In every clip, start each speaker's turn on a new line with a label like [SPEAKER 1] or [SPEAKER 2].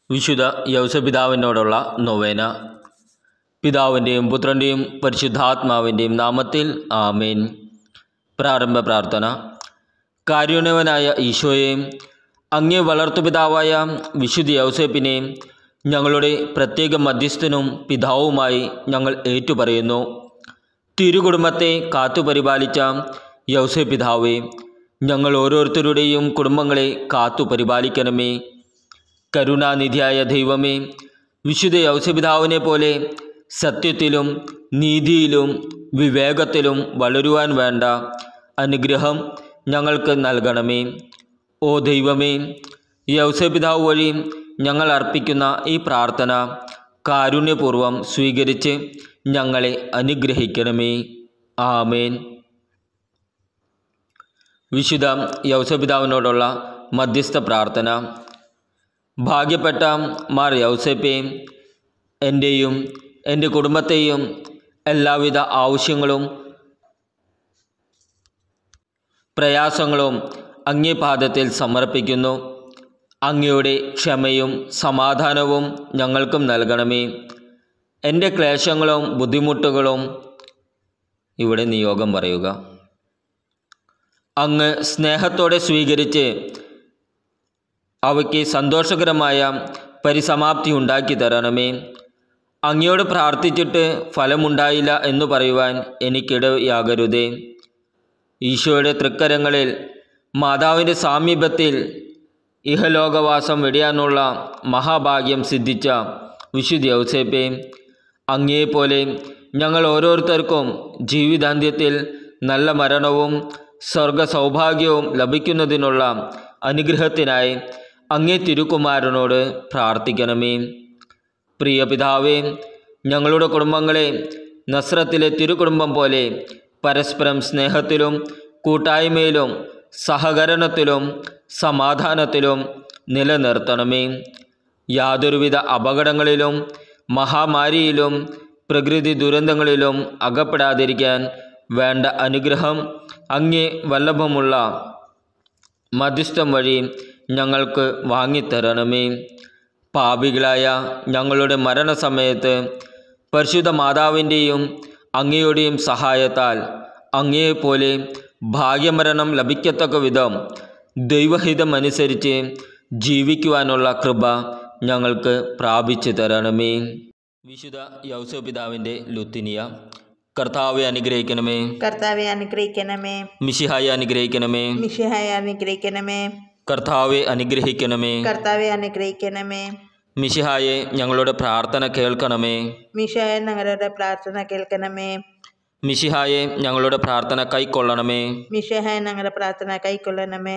[SPEAKER 1] വിശുദ്ധ യൗസപിതാവിനോടുള്ള നൊവേന. പിതാവിൻ്റെയും പുത്രൻ്റെയും പരിശുദ്ധാത്മാവിൻ്റെയും നാമത്തിൽ ആമേൻ. പ്രാരംഭ പ്രാർത്ഥന. കാരുണ്യവനായ ഈശോയെ, അങ്ങേ വളർത്തുപിതാവായ വിശുദ്ധ യൗസേപ്പിനെ ഞങ്ങളുടെ പ്രത്യേക മധ്യസ്ഥനും പിതാവുമായി ഞങ്ങൾ ഏറ്റുപറയുന്നു. തിരുകുടുംബത്തെ കാത്തുപരിപാലിച്ച യൗസേപ്പിതാവേ, ഞങ്ങൾ ഓരോരുത്തരുടെയും കുടുംബങ്ങളെ കാത്തുപരിപാലിക്കണമേ. കരുണാനിധിയായ ദൈവമേ, വിശുദ്ധ യൗസപിതാവിനെ പോലെ സത്യത്തിലും നീതിയിലും വിവേകത്തിലും വളരുവാൻ വേണ്ട അനുഗ്രഹം ഞങ്ങൾക്ക് നൽകണമേ. ഓ ദൈവമേ, യൗസപിതാവ് വഴി ഞങ്ങൾ അർപ്പിക്കുന്ന ഈ പ്രാർത്ഥന കാരുണ്യപൂർവ്വം സ്വീകരിച്ച് ഞങ്ങളെ അനുഗ്രഹിക്കണമേ. ആമേൻ. വിശുദ്ധ യൗസപിതാവിനോടുള്ള മധ്യസ്ഥ പ്രാർത്ഥന. ഭാഗ്യപ്പെട്ട മാർ യൗസേപ്പേ, എൻ്റെയും എൻ്റെ കുടുംബത്തെയും എല്ലാവിധ ആവശ്യങ്ങളും പ്രയാസങ്ങളും അങ്ങേ പാദത്തിൽ സമർപ്പിക്കുന്നു. അങ്ങയുടെ ക്ഷമയും സമാധാനവും ഞങ്ങൾക്കും നൽകണമേ. എൻ്റെ ക്ലേശങ്ങളും ബുദ്ധിമുട്ടുകളും ഇവിടെ നിയോഗം പറയുക. അങ്ങ് സ്നേഹത്തോടെ സ്വീകരിച്ച് അവയ്ക്ക് സന്തോഷകരമായ പരിസമാപ്തി ഉണ്ടാക്കി തരണമേ. അങ്ങയോട് പ്രാർത്ഥിച്ചിട്ട് ഫലമുണ്ടായില്ല എന്ന് പറയുവാൻ എനിക്കിടയാകരുതേ. ഈശോയുടെ തൃക്കരങ്ങളിൽ മാതാവിൻ്റെ സാമീപ്യത്തിൽ ഇഹലോകവാസം വെടിയാനുള്ള മഹാഭാഗ്യം സിദ്ധിച്ച വിശുദ്ധ യൗസേപ്പേ, അങ്ങയെപ്പോലെ ഞങ്ങൾ ഓരോരുത്തർക്കും ജീവിതാന്ത്യത്തിൽ നല്ല മരണവും സ്വർഗ സൗഭാഗ്യവും ലഭിക്കുന്നതിനുള്ള അനുഗ്രഹത്തിനായി അങ്ങേ തിരുക്കുമാരനോട് പ്രാർത്ഥിക്കണമേ. പ്രിയ പിതാവേ, ഞങ്ങളുടെ കുടുംബങ്ങളെ നസ്രത്തിലെ തിരുക്കുടുംബം പോലെ പരസ്പരം സ്നേഹത്തിലും കൂട്ടായ്മയിലും സഹകരണത്തിലും സമാധാനത്തിലും നിലനിർത്തണമേ. യാതൊരുവിധ അപകടങ്ങളിലും മഹാമാരിയിലും പ്രകൃതി ദുരന്തങ്ങളിലും അകപ്പെടാതിരിക്കാൻ വേണ്ട അനുഗ്രഹം അങ്ങേ വല്ലഭമുള്ള മധ്യസ്ഥം വഴി ഞങ്ങൾക്ക് വാങ്ങിത്തരണമേ. പാപികളായ ഞങ്ങളുടെ മരണസമയത്ത് പരിശുദ്ധ മാതാവിൻ്റെയും അങ്ങയുടെയും സഹായത്താൽ അങ്ങയെപ്പോലെ ഭാഗ്യമരണം ലഭിക്കത്തക്ക വിധം ദൈവഹിതമനുസരിച്ച് ജീവിക്കുവാനുള്ള കൃപ ഞങ്ങൾക്ക് പ്രാപിച്ചു തരണമേ. വിശുദ്ധ യൗസപിതാവിൻ്റെ ലുത്തിനിയ. കർത്താവെ അനുഗ്രഹിക്കണമേ.
[SPEAKER 2] കർത്താവെ അനുഗ്രഹിക്കണമേ.
[SPEAKER 1] മിശിഹായെ അനുഗ്രഹിക്കണമേ.
[SPEAKER 2] മിശിഹായെ അനുഗ്രഹിക്കണമേ.
[SPEAKER 1] കർത്താവെ അനുഗ്രഹിക്കണമേ.
[SPEAKER 2] കർത്താവെ അനുഗ്രഹിക്കണമേ.
[SPEAKER 1] മിശിഹായെ ഞങ്ങളുടെ പ്രാർത്ഥന കേൾക്കണമേ.
[SPEAKER 2] മിശിഹായെ ഞങ്ങളുടെ പ്രാർത്ഥന കേൾക്കണമേ.
[SPEAKER 1] മിശിഹായെ ഞങ്ങളുടെ പ്രാർത്ഥന കൈക്കൊള്ളണമേ.
[SPEAKER 2] മിശിഹായെ ഞങ്ങളുടെ പ്രാർത്ഥന കൈക്കൊള്ളണമേ.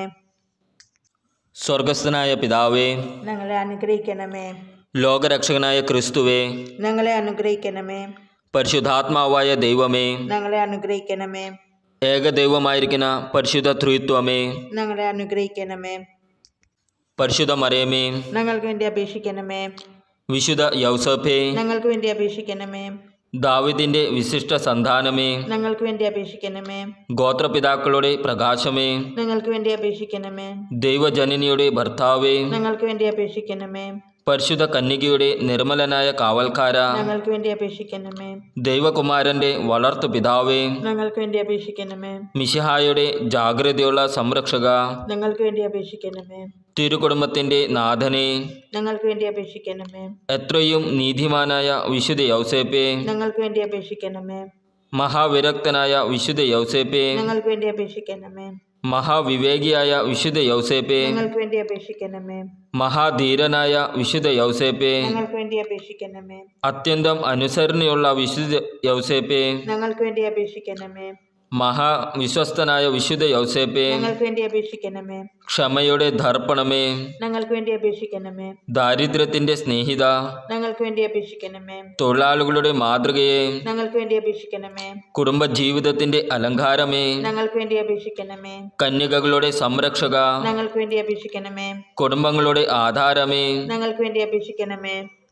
[SPEAKER 1] സ്വർഗസ്ഥനായ പിതാവേ,
[SPEAKER 2] ഞങ്ങളെ അനുഗ്രഹിക്കണമേ.
[SPEAKER 1] ലോകരക്ഷകനായ ക്രിസ്തുവേ,
[SPEAKER 2] ഞങ്ങളെ അനുഗ്രഹിക്കണമേ.
[SPEAKER 1] പരിശുദ്ധാത്മാവായ ദൈവമേ,
[SPEAKER 2] ഞങ്ങളെ അനുഗ്രഹിക്കണമേ.
[SPEAKER 1] ഏകദൈവമായിരിക്കുന്ന പരിശുദ്ധ ത്രിത്വമേ,
[SPEAKER 2] ഞങ്ങളെ അനുഗ്രഹിക്കണമേ.
[SPEAKER 1] പരിശുദ്ധ മറിയമേ,
[SPEAKER 2] ഞങ്ങൾക്ക് വേണ്ടി അപേക്ഷിക്കണമേ.
[SPEAKER 1] വിശുദ്ധ യൗസേപ്പേ,
[SPEAKER 2] ഞങ്ങൾക്ക് വേണ്ടി അപേക്ഷിക്കണമേ.
[SPEAKER 1] ദാവീദിന്റെ വിശിഷ്ട സന്താനമേ,
[SPEAKER 2] ഞങ്ങൾക്ക് വേണ്ടി അപേക്ഷിക്കണമേ.
[SPEAKER 1] ഗോത്രപിതാക്കളുടെ പ്രകാശമേ,
[SPEAKER 2] ഞങ്ങൾക്ക് വേണ്ടി അപേക്ഷിക്കണമേ.
[SPEAKER 1] ദൈവജനനിയുടെ ഭർത്താവേ,
[SPEAKER 2] ഞങ്ങൾക്ക് വേണ്ടി അപേക്ഷിക്കണമേ.
[SPEAKER 1] പരിശുദ്ധ കന്യകയുടെ നിർമ്മലനായ കാവൽക്കാര,
[SPEAKER 2] ഞങ്ങൾക്ക് വേണ്ടി അപേക്ഷിക്കണമേ.
[SPEAKER 1] ദൈവകുമാരന്റെ വളർത്തു പിതാവേ,
[SPEAKER 2] ഞങ്ങൾക്ക് വേണ്ടി അപേക്ഷിക്കണമേ.
[SPEAKER 1] മിശിഹായുടെ ജാഗ്രതയുള്ള സംരക്ഷക,
[SPEAKER 2] ഞങ്ങൾക്ക് വേണ്ടി അപേക്ഷിക്കണമേ.
[SPEAKER 1] തിരുകുടുംബത്തിന്റെ നാഥനെ,
[SPEAKER 2] ഞങ്ങൾക്ക് വേണ്ടി അപേക്ഷിക്കണമേ.
[SPEAKER 1] എത്രയും നീതിമാനായ വിശുദ്ധ യൗസേപ്പേ,
[SPEAKER 2] ഞങ്ങൾക്ക് വേണ്ടി അപേക്ഷിക്കണമേ.
[SPEAKER 1] മഹാവിരക്തനായ വിശുദ്ധ യൗസേപ്പേ,
[SPEAKER 2] ഞങ്ങൾക്ക് വേണ്ടി അപേക്ഷിക്കണമേ.
[SPEAKER 1] മഹാവിവേകിയായ വിശുദ്ധ യൗസേപ്പേ,
[SPEAKER 2] ഞങ്ങൾക്ക് വേണ്ടി അപേക്ഷിക്കണമേ.
[SPEAKER 1] മഹാധീരനായ വിശുദ്ധ യൗസേപ്പേ,
[SPEAKER 2] ഞങ്ങൾക്ക് വേണ്ടി അപേക്ഷിക്കണമേ.
[SPEAKER 1] അത്യന്തം അനുസരണയുള്ള വിശുദ്ധ യൗസേപ്പേ,
[SPEAKER 2] ഞങ്ങൾക്ക് വേണ്ടി അപേക്ഷിക്കണമേ.
[SPEAKER 1] മഹാവിശ്വസ്തനായ വിശുദ്ധ യൗസേപ്പേ,
[SPEAKER 2] ഞങ്ങൾക്ക് വേണ്ടി അപേക്ഷിക്കണമേ.
[SPEAKER 1] ക്ഷമയുടെ ദർപ്പണമേ,
[SPEAKER 2] ഞങ്ങൾക്ക് വേണ്ടി അപേക്ഷിക്കണമേ.
[SPEAKER 1] ദാരിദ്ര്യത്തിന്റെ സ്നേഹിത,
[SPEAKER 2] ഞങ്ങൾക്ക് വേണ്ടി അപേക്ഷിക്കണമേ.
[SPEAKER 1] തൊഴിലാളികളുടെ മാതൃകയെ,
[SPEAKER 2] ഞങ്ങൾക്ക് വേണ്ടി അപേക്ഷിക്കണമേ.
[SPEAKER 1] കുടുംബജീവിതത്തിന്റെ അലങ്കാരമേ,
[SPEAKER 2] ഞങ്ങൾക്ക് വേണ്ടി അപേക്ഷിക്കണമേ.
[SPEAKER 1] കന്യകകളുടെ സംരക്ഷക,
[SPEAKER 2] ഞങ്ങൾക്ക് വേണ്ടി അപേക്ഷിക്കണമേ.
[SPEAKER 1] കുടുംബങ്ങളുടെ ആധാരമേ,
[SPEAKER 2] ഞങ്ങൾക്ക് വേണ്ടി അപേക്ഷിക്കണമേ.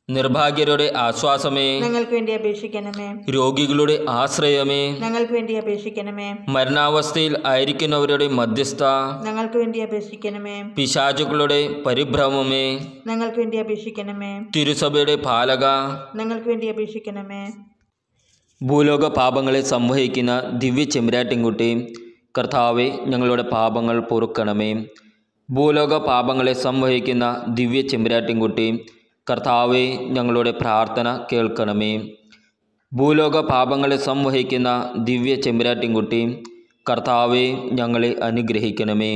[SPEAKER 1] നിർഭാഗ്യരുടെ ആശ്വാസമേ,
[SPEAKER 2] ഞങ്ങൾക്ക് വേണ്ടി അപേക്ഷിക്കണമേ.
[SPEAKER 1] രോഗികളുടെ ആശ്രയമേ,
[SPEAKER 2] ഞങ്ങൾക്ക് വേണ്ടി അപേക്ഷിക്കണമേ.
[SPEAKER 1] മരണാവസ്ഥയിൽ ആയിരിക്കുന്നവരുടെ മധ്യസ്ഥ,
[SPEAKER 2] ഞങ്ങൾക്ക് വേണ്ടി അപേക്ഷിക്കണമേ.
[SPEAKER 1] പിശാചുക്കളുടെ പരിഭ്രമമേ,
[SPEAKER 2] ഞങ്ങൾക്ക് വേണ്ടി അപേക്ഷിക്കണമേ.
[SPEAKER 1] തിരുസഭയുടെ പാലക,
[SPEAKER 2] ഞങ്ങൾക്ക് വേണ്ടി അപേക്ഷിക്കണമേ.
[SPEAKER 1] ഭൂലോക പാപങ്ങളെ സംവഹിക്കുന്ന ദിവ്യ ചെമ്പരാട്ടിൻകുട്ടി, കർത്താവെ ഞങ്ങളുടെ പാപങ്ങൾ പൊറുക്കണമേ. ഭൂലോക പാപങ്ങളെ സംവഹിക്കുന്ന ദിവ്യ ചെമ്പരാട്ടിൻകുട്ടി, കർത്താവെ ഞങ്ങളുടെ പ്രാർത്ഥന കേൾക്കണമേ. ഭൂലോക പാപങ്ങളെ സംവഹിക്കുന്ന ദിവ്യ ചെമ്പരാട്ടിൻകുട്ടി, കർത്താവെ ഞങ്ങളെ അനുഗ്രഹിക്കണമേ.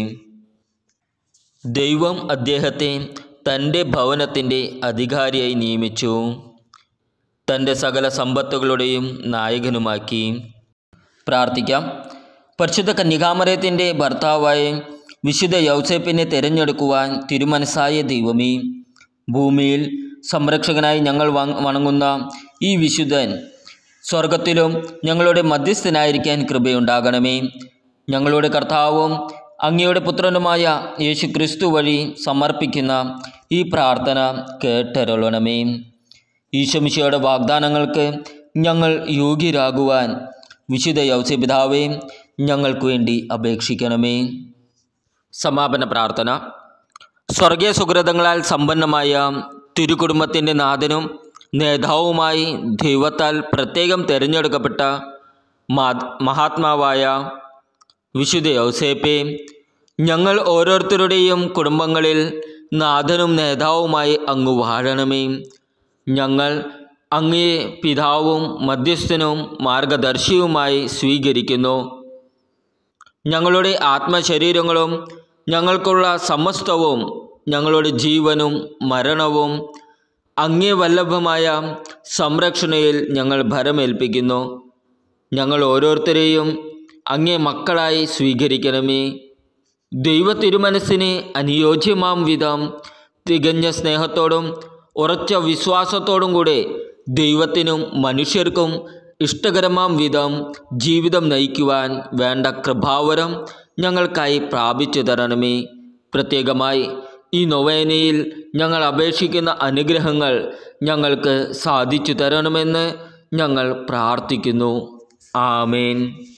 [SPEAKER 1] ദൈവം അദ്ദേഹത്തെ തൻ്റെ ഭവനത്തിൻ്റെ അധികാരിയായി നിയമിച്ചു, തൻ്റെ സകല സമ്പത്തുകളുടെയും നായകനുമാക്കി. പ്രാർത്ഥിക്കാം. പരിശുദ്ധ കന്യകാമറിയത്തിൻ്റെ ഭർത്താവായ വിശുദ്ധ യൗസേപ്പിനെ തിരഞ്ഞെടുക്കുവാൻ തിരുമനസ്സായ ദൈവമേ, ഭൂമിയിൽ സംരക്ഷകനായി ഞങ്ങൾ വണങ്ങുന്ന ഈ വിശുദ്ധൻ സ്വർഗത്തിലും ഞങ്ങളുടെ മധ്യസ്ഥനായിരിക്കാൻ കൃപയുണ്ടാകണമേ. ഞങ്ങളുടെ കർത്താവും അങ്ങയുടെ പുത്രനുമായ യേശു ക്രിസ്തു വഴി സമർപ്പിക്കുന്ന ഈ പ്രാർത്ഥന കേട്ടരുളണമേ. ഈശോമിശിഹായുടെ വാഗ്ദാനങ്ങൾക്ക് ഞങ്ങൾ യോഗ്യരാകുവാൻ വിശുദ്ധ യൗസേപ്പ് പിതാവേ ഞങ്ങൾക്ക് വേണ്ടി അപേക്ഷിക്കണമേ. സമാപന പ്രാർത്ഥന. സ്വർഗീയ സുഹൃതങ്ങളാൽ സമ്പന്നമായ തിരുകുടുംബത്തിൻ്റെ നാഥനും നേതാവുമായി ദൈവത്താൽ പ്രത്യേകം തിരഞ്ഞെടുക്കപ്പെട്ട മഹാത്മാവായ വിശുദ്ധ യൗസേപ്പേ, ഞങ്ങൾ ഓരോരുത്തരുടെയും കുടുംബങ്ങളിൽ നാഥനും നേതാവുമായി അങ്ങ് വാഴണമേ. ഞങ്ങൾ അങ്ങയെ പിതാവും മധ്യസ്ഥനും മാർഗദർശിയുമായി സ്വീകരിക്കുന്നു. ഞങ്ങളുടെ ആത്മശരീരങ്ങളും ഞങ്ങൾക്കുള്ള സമസ്തവും ഞങ്ങളുടെ ജീവനും മരണവും അങ്ങേ വല്ലഭമായ സംരക്ഷണയിൽ ഞങ്ങൾ ഭരമേൽപ്പിക്കുന്നു. ഞങ്ങൾ ഓരോരുത്തരെയും അങ്ങേ മക്കളായി സ്വീകരിക്കണമേ. ദൈവ തിരുമനസ്സിന് അനുയോജ്യമാം വിധം തികഞ്ഞ സ്നേഹത്തോടും ഉറച്ച വിശ്വാസത്തോടും കൂടെ ദൈവത്തിനും മനുഷ്യർക്കും ഇഷ്ടകരമാം വിധം ജീവിതം നയിക്കുവാൻ വേണ്ട കൃപാവരം ഞങ്ങൾക്കായി പ്രാപിച്ചു തരണമേ. പ്രത്യേകമായി ഈ നൊവേനയിൽ ഞങ്ങൾ അപേക്ഷിക്കുന്ന അനുഗ്രഹങ്ങൾ ഞങ്ങൾക്ക് സാധിച്ചു തരണമെന്ന് ഞങ്ങൾ പ്രാർത്ഥിക്കുന്നു. ആമേൻ.